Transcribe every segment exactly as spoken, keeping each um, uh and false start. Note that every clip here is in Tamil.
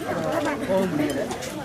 போக முடியல.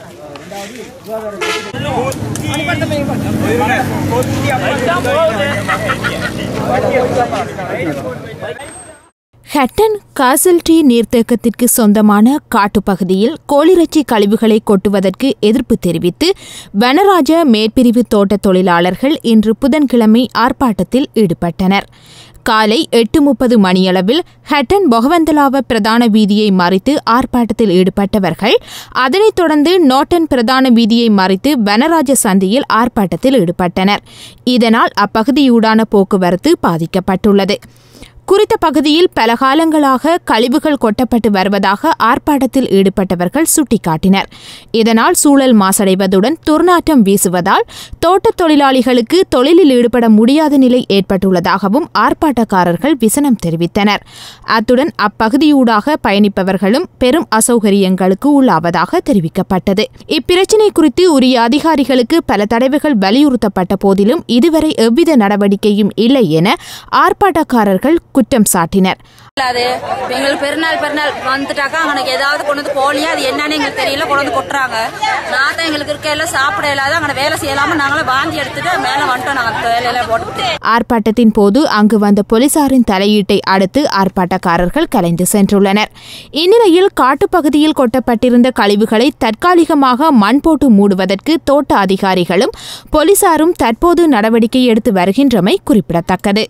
ஹட்டன் காசல்டி நீர்த்தேக்கத்திற்கு சொந்தமான காட்டுப்பகுதியில் கோழிறைச்சி கழிவுகளை கொட்டுவதற்கு எதிர்ப்பு தெரிவித்து வனராஜ மேற்பிரிவு தோட்ட தொழிலாளர்கள் இன்று புதன்கிழமை ஆர்ப்பாட்டத்தில் ஈடுபட்டனர். காலை எட்டு முப்பது மணியளவில் ஹட்டன் பொகவந்தலாவ பிரதான வீதியை மறித்து ஆர்ப்பாட்டத்தில் ஈடுபட்டவர்கள் அதனைத் தொடர்ந்து நோட்டன் பிரதான வீதியை மறித்து வனராஜ சந்தியில் ஆர்ப்பாட்டத்தில் ஈடுபட்டனர். இதனால் அப்பகுதியூடான போக்குவரத்து பாதிக்கப்பட்டுள்ளது. குறித்த பகுதியில் பல காலங்களாக கழிவுகள் கொட்டப்பட்டு வருவதாக ஆர்ப்பாட்டத்தில் ஈடுபட்டவர்கள் சுட்டிக்காட்டினர். இதனால் சூழல் மாசடைவதுடன் துர்நாற்றம் வீசுவதால் தோட்டத் தொழிலாளிகளுக்கு தொழிலில் ஈடுபட முடியாத நிலை ஏற்பட்டுள்ளதாகவும் ஆர்ப்பாட்டக்காரர்கள் விசனம் தெரிவித்தனர். அத்துடன் அப்பகுதியூடாக பயணிப்பவர்களும் பெரும் அசௌகரியங்களுக்கு உள்ளாவதாக தெரிவிக்கப்பட்டது. இப்பிரச்சினை குறித்து உரிய அதிகாரிகளுக்கு பல தடவைகள் வலியுறுத்தப்பட்ட போதிலும் இதுவரை எவ்வித நடவடிக்கையும் இல்லை என ஆர்ப்பாட்டக்காரர்கள் குற்றம் சாட்டினர். எங்களுக்கு பெருநாள் பெருநாள் வந்துட்டாக்கா அங்கே ஏதாவது கொண்டு வந்து கோழியா அது என்னன்னு எங்களுக்கு தெரியல கொண்டு வந்து கொட்டுறாங்க. நான் தான் எங்களுக்கு இருக்க எல்லாம் சாப்பிட இல்லாத அங்கே வேலை செய்யலாம நாங்களே வாங்கி எடுத்துட்டு மேல வந்துட்டோம். நாங்கள் வேலையில போட்டு ஆர்ப்பாட்டத்தின் போது அங்கு வந்த போலீசாரின் தலையீட்டை அடுத்து ஆர்ப்பாட்டக்காரர்கள் கலைந்து சென்றுள்ளனர். இந்நிலையில் காட்டுப்பகுதியில் கொட்டப்பட்டிருந்த கழிவுகளை தற்காலிகமாக மண் போட்டு மூடுவதற்கு தோட்ட அதிகாரிகளும் போலீசாரும் தற்போது நடவடிக்கை எடுத்து வருகின்றமை குறிப்பிடத்தக்கது.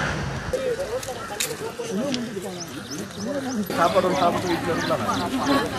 சாப்பாடு சாப்பிட்டு வீட்டில் இருந்தாங்க.